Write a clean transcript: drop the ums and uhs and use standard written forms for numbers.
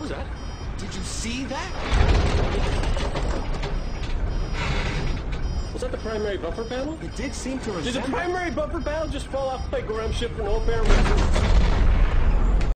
was that? Did you see that? Was that the primary buffer panel? It did seem to resemble... Did the primary buffer panel just fall off my ground ship for no apparent reason?